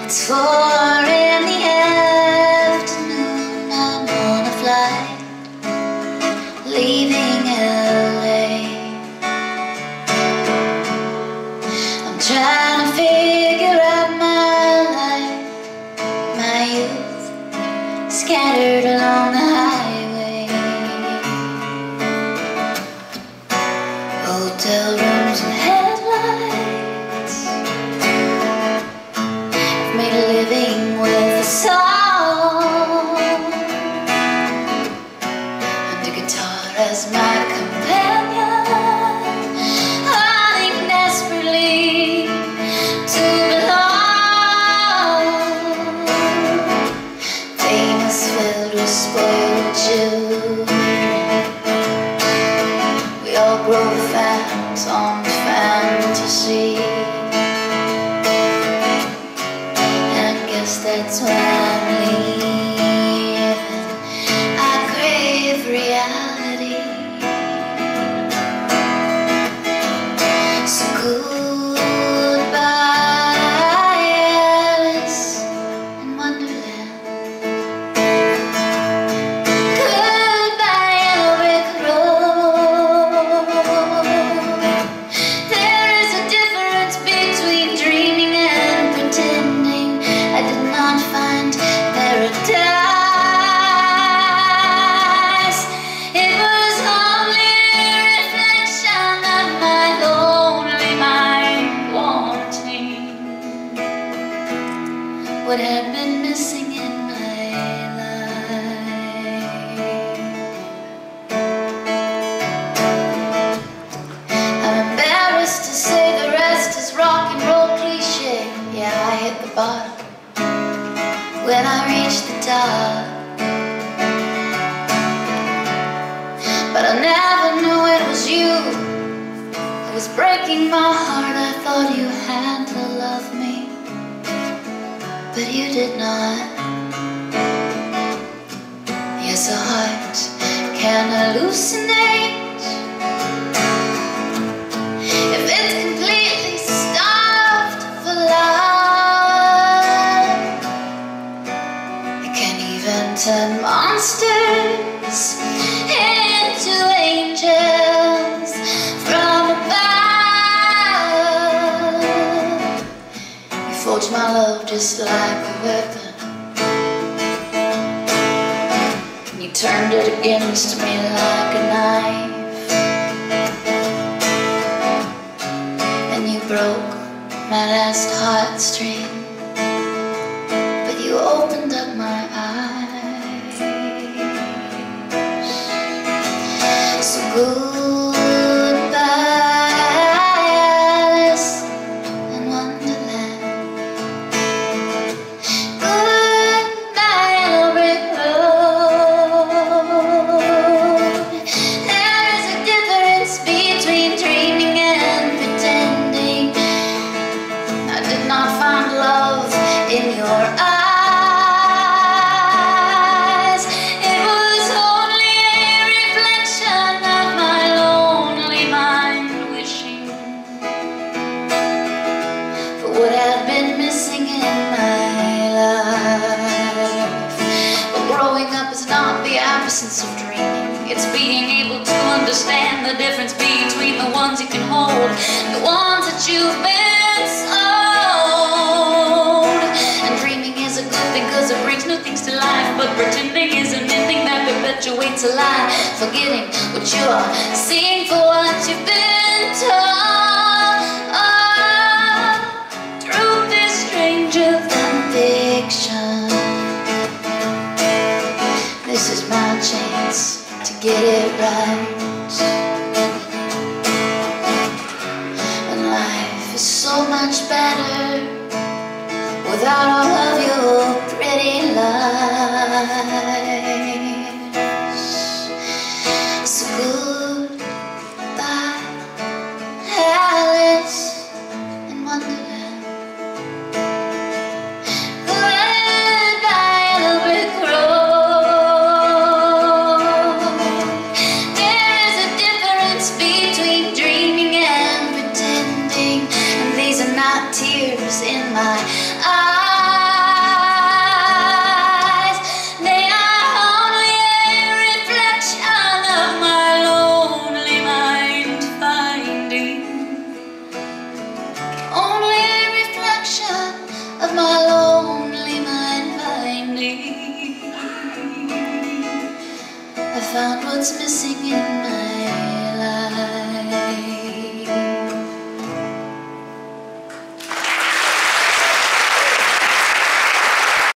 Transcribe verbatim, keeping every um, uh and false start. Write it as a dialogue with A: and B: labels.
A: It's four in the afternoon, I'm on a flight leaving L A. I'm trying to figure out my life, my youth scattered along the highway. Hotel rooms and headlights, I've made a living with a song and a guitar as my companion, hunting desperately to belong. Famous filled with spoiled children, we all grow fat on fantasy. That's why I'm leaving. I crave reality. So goodbye, Alice in Wonderland. Goodbye, Yellow Brick Road. There is a difference between dreaming and pretending. I did not find paradise. It was only a reflection of my lonely mind wanting what had been missing in my life. I'm embarrassed to say the rest is rock and roll cliche. Yeah, I hit the bottom when I reached the top, but I never knew it was you. It was breaking my heart. I thought you had to love me, but you did not. Yes, a heart can hallucinate if it's completely starved for love. Turn monsters into angels from above. You forged my love just like a weapon, and you turned it against me like a knife, and you broke my last heartstring, but you opened up my eyes. So goodbye, Alice in Wonderland. Goodbye, Yellow Brick Road. There is a difference between dreaming and pretending. I did not find love in your eyes. What had been missing in my life. But growing up is not the absence of dreaming. It's being able to understand the difference between the ones you can hold and the ones that you've been sold. And dreaming is a good thing because it brings new things to life, but pretending is an ending that perpetuates a lie, forgetting what you are seeing for what you've been told. Fiction. This is my chance to get it right. And life is so much better without all of your pretty lies. So goodbye, Alice in Wonderland. Tears in my eyes. found what's missing in my